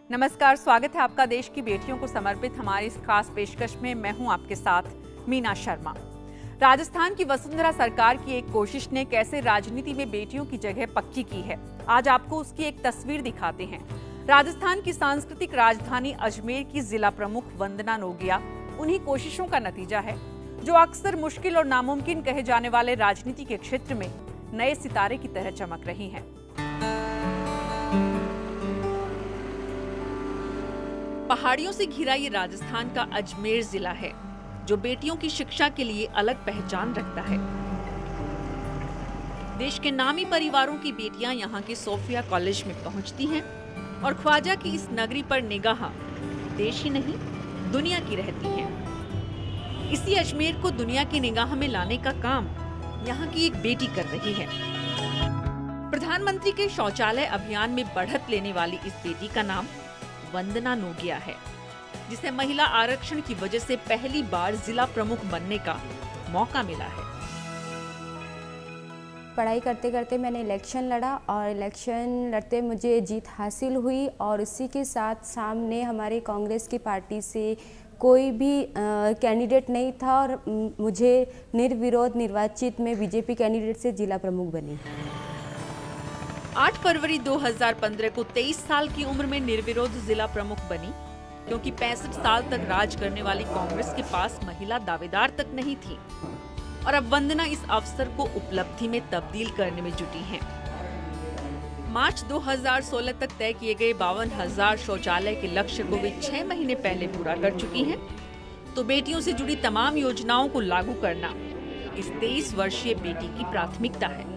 नमस्कार, स्वागत है आपका देश की बेटियों को समर्पित हमारी इस खास पेशकश में। मैं हूं आपके साथ मीना शर्मा। राजस्थान की वसुंधरा सरकार की एक कोशिश ने कैसे राजनीति में बेटियों की जगह पक्की की है, आज आपको उसकी एक तस्वीर दिखाते हैं। राजस्थान की सांस्कृतिक राजधानी अजमेर की जिला प्रमुख वंदना नोगिया उन्हीं कोशिशों का नतीजा है जो अक्सर मुश्किल और नामुमकिन कहे जाने वाले राजनीति के क्षेत्र में नए सितारे की तरह चमक रही हैं। पहाड़ियों से घिरा ये राजस्थान का अजमेर जिला है जो बेटियों की शिक्षा के लिए अलग पहचान रखता है। देश के नामी परिवारों की बेटियां यहाँ के सोफिया कॉलेज में पहुंचती हैं और ख्वाजा की इस नगरी पर निगाह देश ही नहीं दुनिया की रहती हैं। इसी अजमेर को दुनिया की निगाह में लाने का काम यहाँ की एक बेटी कर रही है। प्रधानमंत्री के शौचालय अभियान में बढ़त लेने वाली इस बेटी का नाम वंदना नोगिया है, जिसे महिला आरक्षण की वजह से पहली बार जिला प्रमुख बनने का मौका मिला है। पढ़ाई करते करते मैंने इलेक्शन लड़ा और इलेक्शन लड़ते मुझे जीत हासिल हुई और इसी के साथ सामने हमारे कांग्रेस की पार्टी से कोई भी कैंडिडेट नहीं था और मुझे निर्विरोध निर्वाचित में बीजेपी कैंडिडेट से जिला प्रमुख बनी। 8 फरवरी 2015 को 23 साल की उम्र में निर्विरोध जिला प्रमुख बनी, क्योंकि 65 साल तक राज करने वाली कांग्रेस के पास महिला दावेदार तक नहीं थी और अब वंदना इस अवसर को उपलब्धि में तब्दील करने में जुटी हैं। मार्च 2016 तक तय किए गए 52,000 शौचालय के लक्ष्य को वे 6 महीने पहले पूरा कर चुकी हैं। तो बेटियों से जुड़ी तमाम योजनाओं को लागू करना इस 23 वर्षीय बेटी की प्राथमिकता है।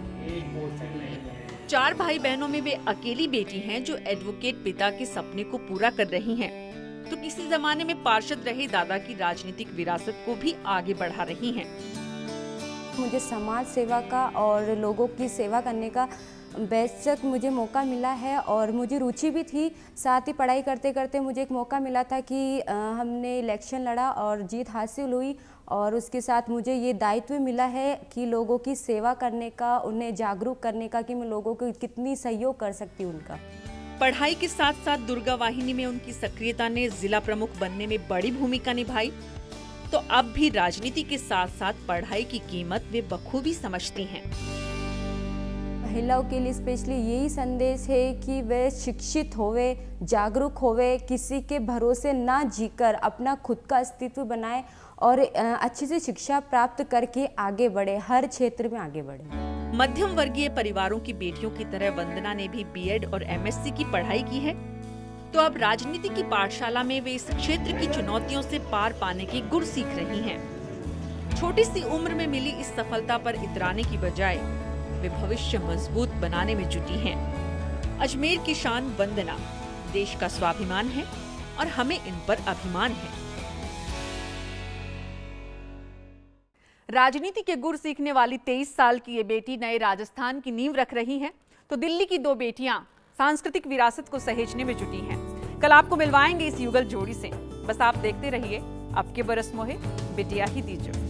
4 भाई बहनों में वे अकेली बेटी हैं जो एडवोकेट पिता के सपने को पूरा कर रही हैं, तो किसी जमाने में पार्षद रहे दादा की राजनीतिक विरासत को भी आगे बढ़ा रही हैं। मुझे समाज सेवा का और लोगों की सेवा करने का बेशक मुझे मौका मिला है और मुझे रुचि भी थी। साथ ही पढ़ाई करते करते मुझे एक मौका मिला था कि हमने इलेक्शन लड़ा और जीत हासिल हुई और उसके साथ मुझे ये दायित्व मिला है कि लोगों की सेवा करने का, उन्हें जागरूक करने का कि मैं लोगों को कितनी सहयोग कर सकती हूँ उनका। पढ़ाई के साथ साथ दुर्गा वाहिनी में उनकी सक्रियता ने जिला प्रमुख बनने में बड़ी भूमिका निभाई। तो अब भी राजनीति के साथ साथ पढ़ाई की कीमत वे बखूबी समझती हैं। महिलाओं के लिए स्पेशली यही संदेश है कि वे शिक्षित होवे, जागरूक होवे, किसी के भरोसे ना जीकर अपना खुद का अस्तित्व बनाए और अच्छी से शिक्षा प्राप्त करके आगे बढ़े, हर क्षेत्र में आगे बढ़े। मध्यम वर्गीय परिवारों की बेटियों की तरह वंदना ने भी बीएड और एमएससी की पढ़ाई की है, तो अब राजनीति की पाठशाला में वे इस क्षेत्र की चुनौतियों से पार पाने की गुर सीख रही हैं। छोटी सी उम्र में मिली इस सफलता पर इतराने की बजाय वे भविष्य मजबूत बनाने में जुटी हैं। अजमेर की शान वंदना देश का स्वाभिमान है और हमें इन पर अभिमान है। राजनीति के गुर सीखने वाली 23 साल की ये बेटी नए राजस्थान की नींव रख रही हैं, तो दिल्ली की 2 बेटियां सांस्कृतिक विरासत को सहेजने में जुटी हैं। कल आपको मिलवाएंगे इस युगल जोड़ी से। बस आप देखते रहिए। अब के बरस मोहे बिटिया ही दीजो।